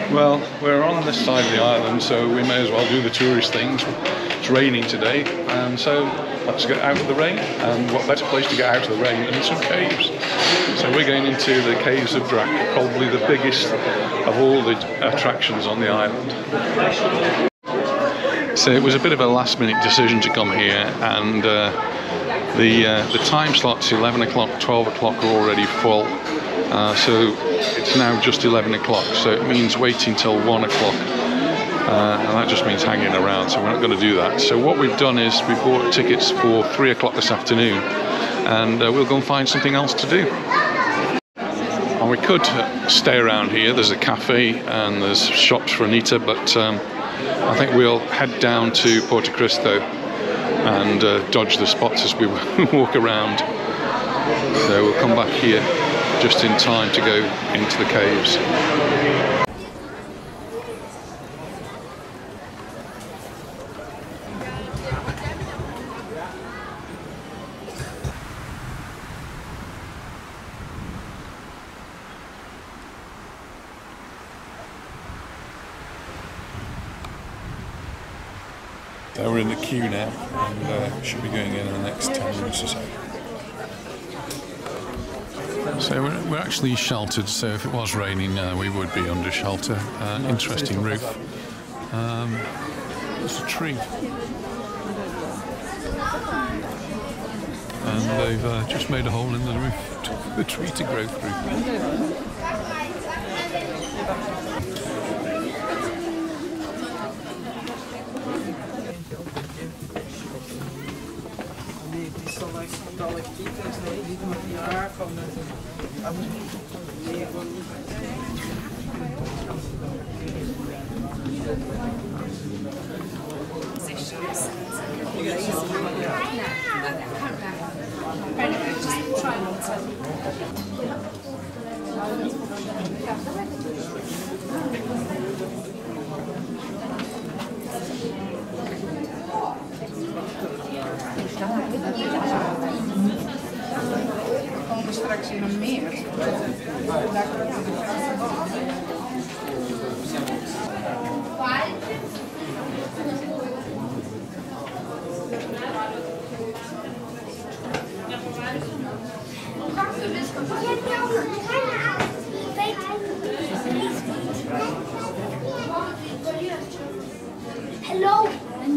Well, we're on this side of the island, so we may as well do the tourist things. It's raining today, and so let's get out of the rain. And what better place to get out of the rain than some caves? So we're going into the Caves of Drach, probably the biggest of all the attractions on the island. So it was a bit of a last-minute decision to come here, and the time slots 11 o'clock, 12 o'clock are already full. So it's now just 11 o'clock, so it means waiting till 1 o'clock, and that just means hanging around, so we're not going to do that. So what we've done is we bought tickets for 3 o'clock this afternoon, and we'll go and find something else to do. And we could stay around here. There's a cafe and there's shops for Anita, but I think we'll head down to Porto Cristo and dodge the spots as we walk around. So we'll come back here just in time to go into the caves. So we're in the queue now, and should be going in the next 10 minutes or so. So we're actually sheltered, so if it was raining we would be under shelter. Interesting roof. There's a tree. And they've just made a hole in the roof for the tree to grow through. Straks in een meer. Hello.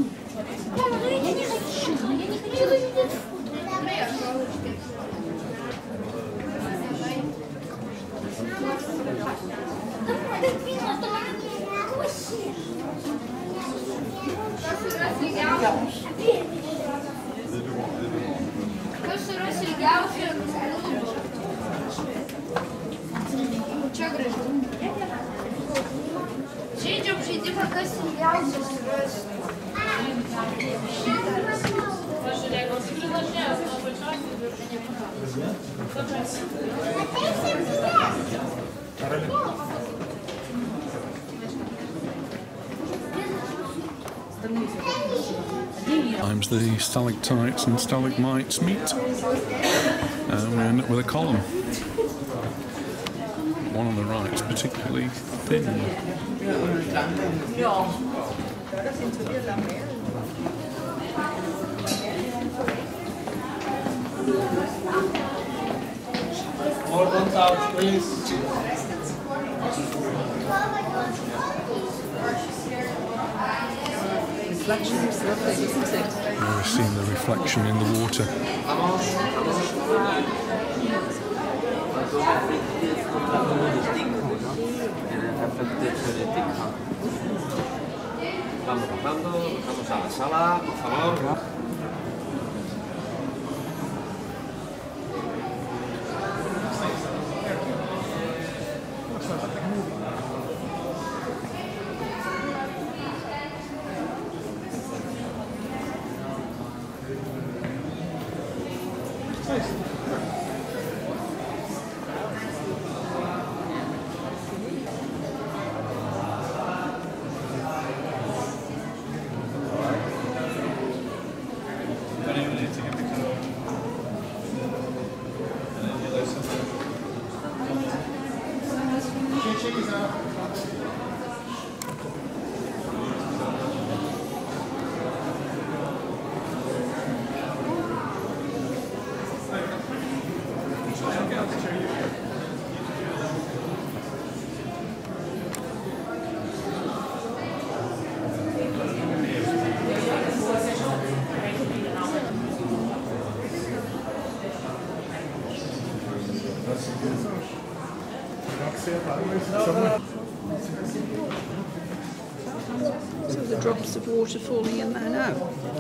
Gente, eu pedi pra conciliar os estresses. Sometimes the stalactites and stalagmites meet, and we end up with a column. One on the right is particularly thin. More 1,000, please. We've seen the reflection in the water. Vamos bajando, bajamos a la sala, por favor. So the drops of water falling in there now.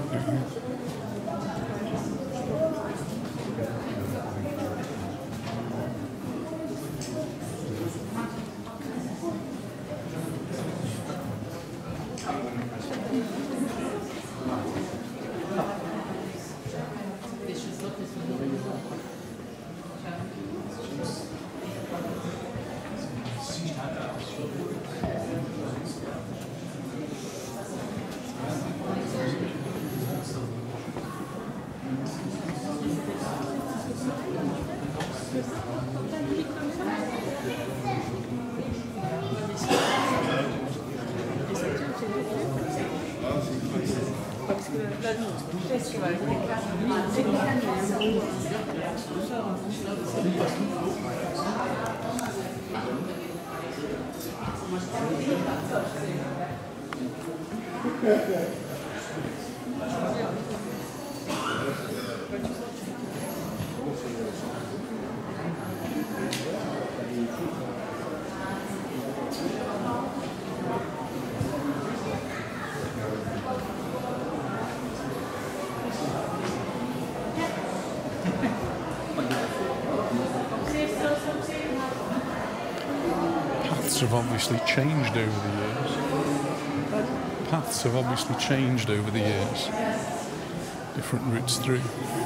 Have obviously changed over the years. Paths have obviously changed over the years. Different routes through.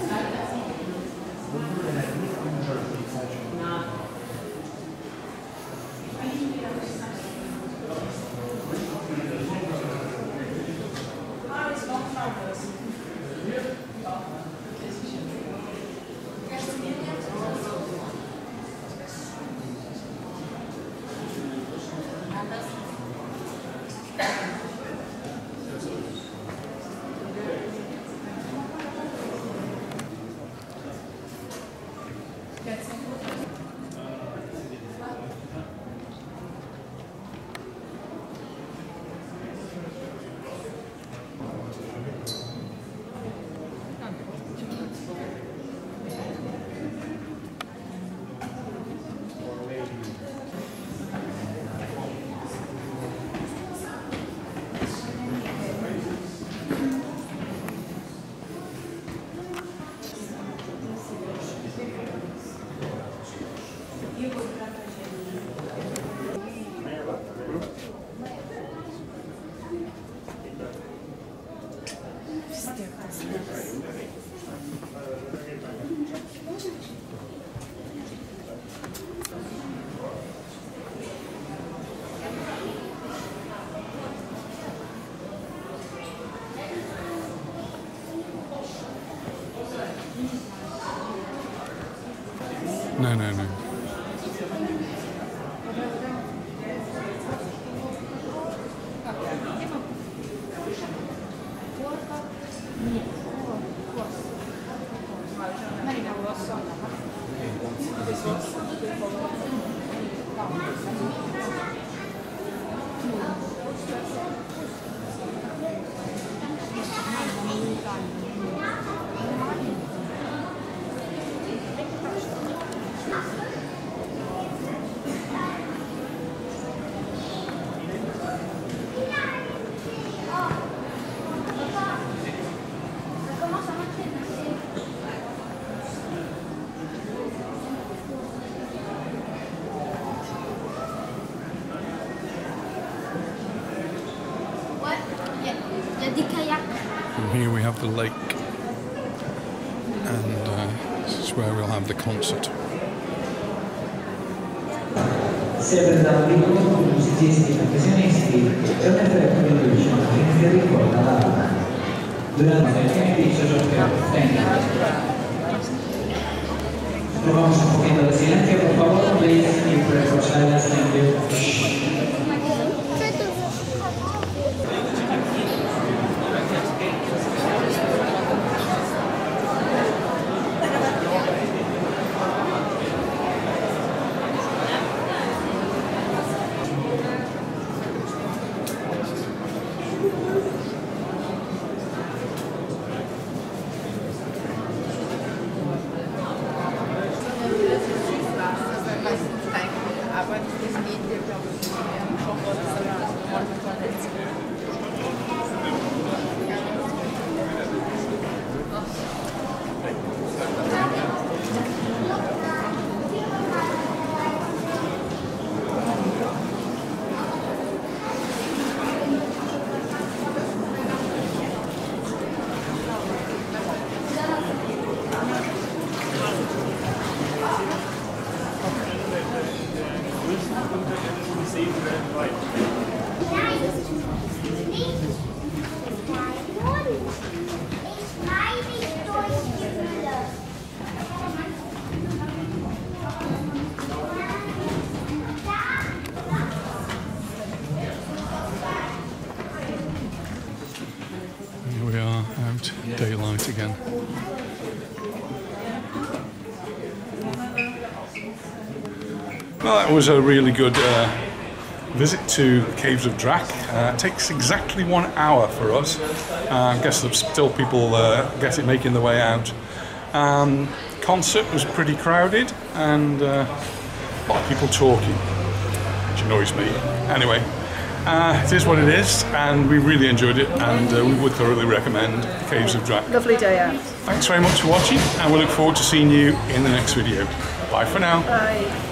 No. And here we have the lake, and this is where we'll have the concert. Si è presentato con musicisti e professionisti per mettere a contribuzione che ricorda l'alba. Durante il canticio Provamos un poquito de silencio, por favor, please, y pray for silence, thank you. Here we are out daylight again. Well, that was a really good visit to Caves of Drach. It takes exactly 1 hour for us. I guess there's still people making their way out. Concert was pretty crowded and a lot of people talking, which annoys me. Anyway, it is what it is, and we really enjoyed it, and we would thoroughly recommend Caves of Drach. Lovely day out. Thanks very much for watching, and we look forward to seeing you in the next video. Bye for now. Bye.